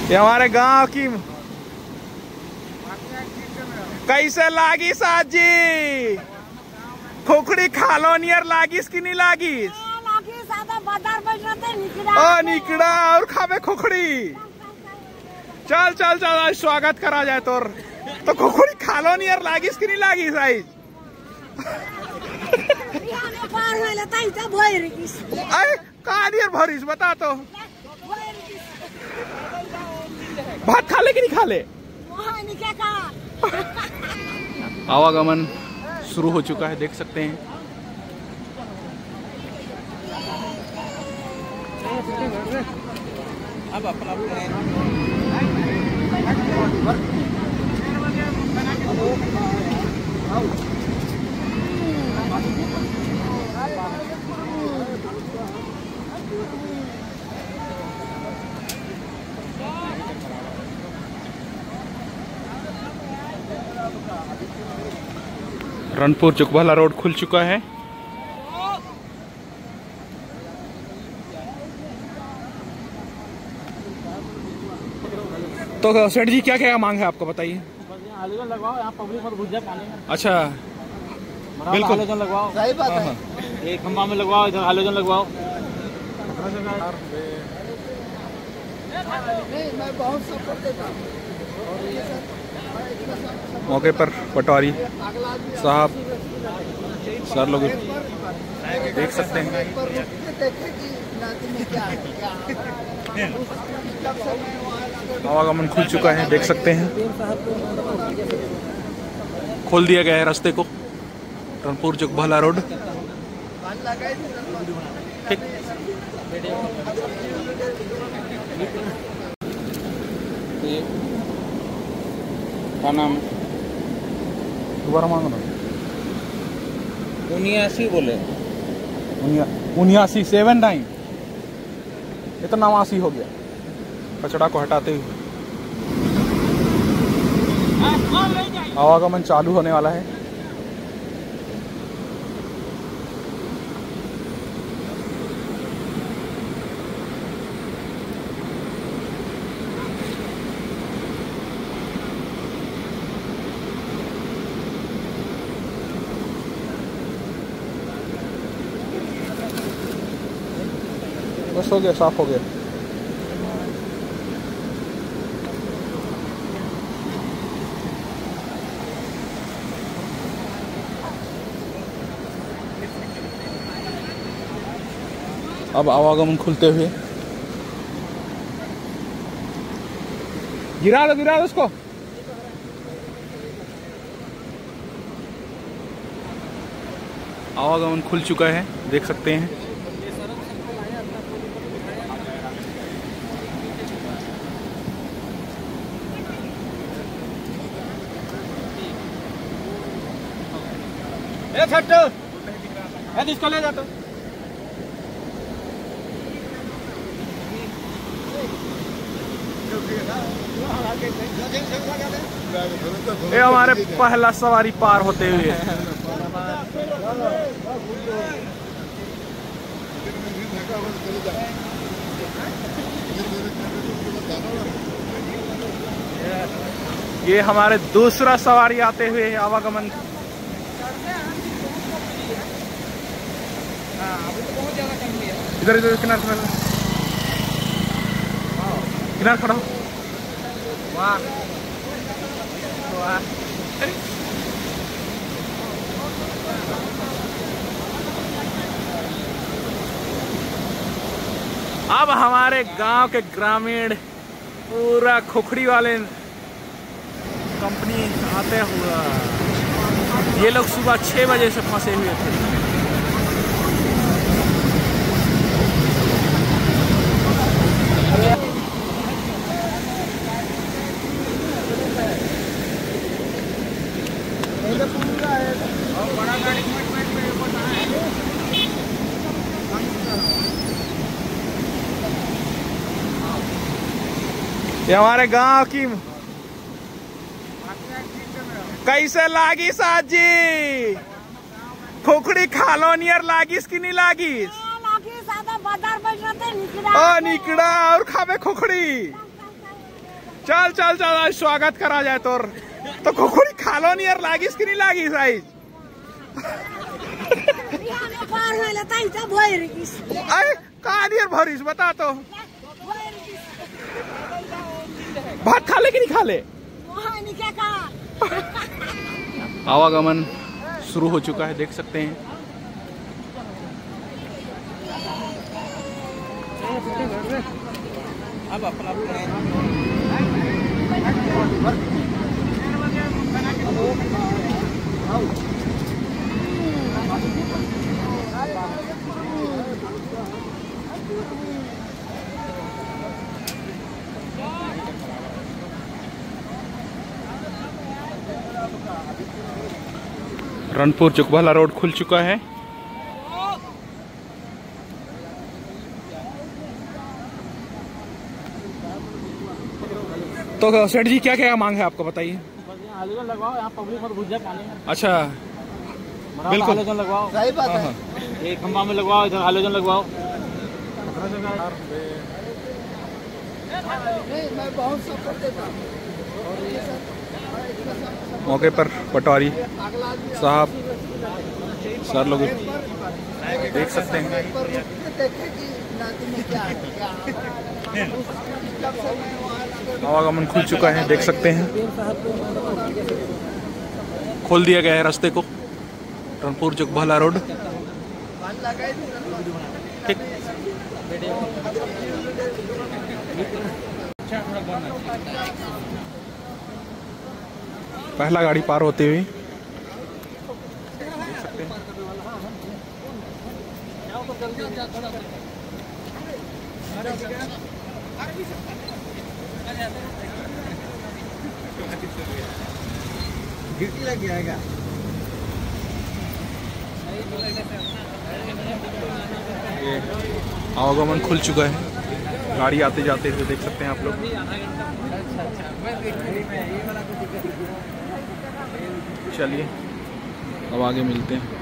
ये हमारे गांव की कैसे लागी साजी खोखड़ी खालो नियर लागिस की नहीं लागिस ओ निकड़ा और खावे खोखड़ी। चल चल चल आज स्वागत करा जाए तोर तो खोखड़ी खालो नियर लागिस की नहीं लागिस आई कहा नियर भरिस बता तो भात खा ले कि नहीं खा ले। आवागमन शुरू हो चुका है, देख सकते हैं। अब अपना रनपुर चुकभाला रोड खुल चुका है। तो सेठ जी क्या क्या मांग है आपको बताइए। हालोजन लगवाओ, यहाँ पब्लिक मत घुस जाए पानी में। अच्छा बिल्कुल हालोजन लगवाओ, सही बात है। एक खंबा में लगवाओ, इधर हालोजन लगवाओ। मैं बहुत सपोर्ट देता हूँ। मौके पर पटवारी साहब सर लोग देख सकते हैं। आवागमन खुल चुका है, देख सकते हैं। खोल दिया गया है रास्ते को, रनपुर चुकभाला रोड। ठीक क्या नाम दोबारा मांगो ना। 79 बोले 79 79 इतना 89 हो गया। कचड़ा को हटाते हुए आवागमन चालू होने वाला है। बस हो गया, साफ हो गया। अब आवागमन खुलते हुए गिरा दो उसको। आवागमन खुल चुका है, देख सकते हैं। इसको ले जाता। ये हमारे पहला सवारी पार होते हुए ये हमारे दूसरा सवारी आते हुए आवागमन। इधर इधर किनार किनार खड़ा हो। वाह वाह। अब हमारे गांव के ग्रामीण पूरा खोखड़ी वाले कंपनी आते हुआ, ये लोग सुबह 6 बजे से फंसे हुए थे। ये हमारे गांव की कैसे लागी साजी खोखड़ी खालो नियर लागिस की नहीं लागिस ओ निकड़ा और खावे खोखड़ी। चल चल चल आज स्वागत करा जाए तोर तो खोखड़ी खालो नहीं यार लागिस कि नहीं लागिस आई कहा नहीं यार भरिस बता तो भात खा ले कि नहीं खा ले आवागमन शुरू हो चुका है देख सकते हैं। अब अपना रनपुर चुकभाला रोड खुल चुका है। तो सेठ जी क्या क्या मांग है आपका बताइए। हालोजन लगवाओ, यहाँ पब्लिक मत घुस जाए पानी में। अच्छा बिल्कुल हालोजन लगवाओ, सही बात है। एक खंबा में लगवाओ, इधर हालोजन लगवाओ। मौके पर पटवारी साहब सर लोग देख सकते हैं। आवागमन खुल चुका है देख सकते हैं। खोल दिया गया है रास्ते को रनपुर चुकभाला रोड। ठीक पहला गाड़ी पार होते हुए देख सकते हैं। ये आवागमन खुल चुका है, गाड़ी आते जाते हुए देख सकते हैं आप लोग। चलिए अब आगे मिलते हैं।